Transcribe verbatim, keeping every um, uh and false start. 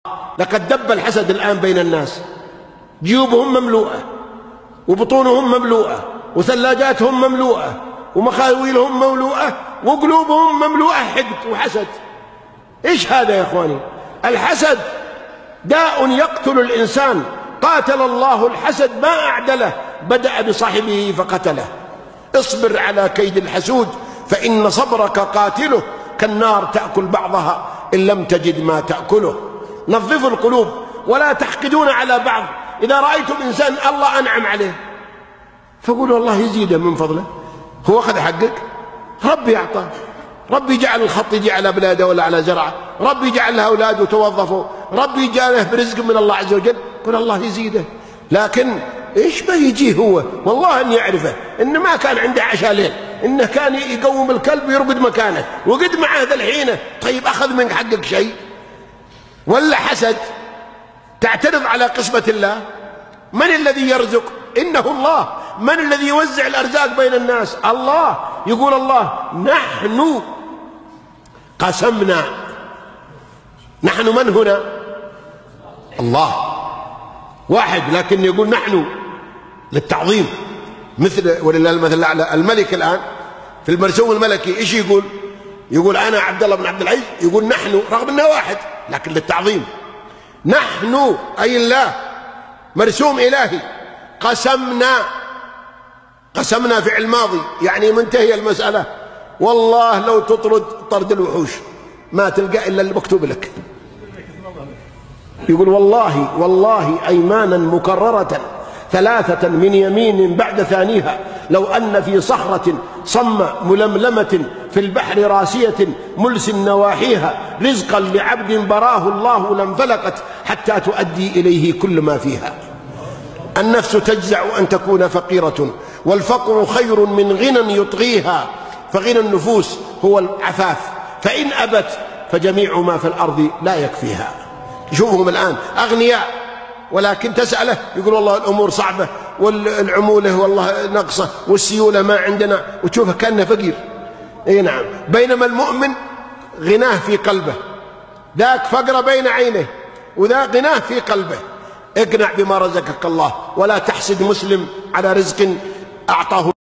لقد دب الحسد الآن بين الناس، جيوبهم مملوءة وبطونهم مملوءة وثلاجاتهم مملوءة ومخاويلهم مملوءة وقلوبهم مملوءة حقد وحسد. إيش هذا يا إخواني؟ الحسد داء يقتل الإنسان، قاتل الله الحسد ما أعدله، بدأ بصاحبه فقتله. اصبر على كيد الحسود فإن صبرك قاتله، كالنار تأكل بعضها إن لم تجد ما تأكله. نظفوا القلوب ولا تحقدون على بعض. إذا رأيتم إنسان الله أنعم عليه فقولوا الله يزيده من فضله، هو أخذ حقك، ربي أعطاه، ربي جعل الخط يجي على بلاده ولا على زرعه، ربي جعل لها أولاده وتوظفوا، ربي جعله برزق من الله عز وجل، قل الله يزيده. لكن إيش ما يجيه هو والله أن يعرفه إنه ما كان عنده عشاء ليل، إنه كان يقوم الكلب ويرقد مكانه وقد معه ذا الحين. طيب أخذ منك حقك شيء ولا حسد؟ تعترض على قسمة الله؟ من الذي يرزق؟ إنه الله. من الذي يوزع الأرزاق بين الناس؟ الله. يقول الله نحن قسمنا. نحن من هنا؟ الله واحد، لكن يقول نحن للتعظيم، مثل ولله المثل الأعلى. الملك الآن في المرسوم الملكي إيش يقول؟ يقول أنا عبد الله بن عبد العزيز، يقول نحن رغم أنه واحد لكن للتعظيم. نحن أي الله، مرسوم إلهي. قسمنا، قسمنا فعل ماضي يعني منتهي المسألة. والله لو تطرد طرد الوحوش ما تلقى إلا اللي مكتوب لك. يقول والله والله أيمانا مكررة ثلاثة من يمين بعد ثانيها، لو أن في صخرة صم ململمة في البحر راسية ملس نواحيها رزقا لعبد براه الله لانفلقت حتى تؤدي إليه كل ما فيها. النفس تجزع أن تكون فقيرة، والفقر خير من غنى يطغيها، فغنى النفوس هو العفاف، فإن أبت فجميع ما في الأرض لا يكفيها. شوفهم الآن أغنياء ولكن تسأله يقول والله الأمور صعبة والعمولة والله نقصة والسيولة ما عندنا، وتشوفه كأنه فقير. اي نعم. بينما المؤمن غناه في قلبه، ذاك فقر بين عينه وذا غناه في قلبه. اقنع بما رزقك الله ولا تحسد مسلم على رزق أعطاه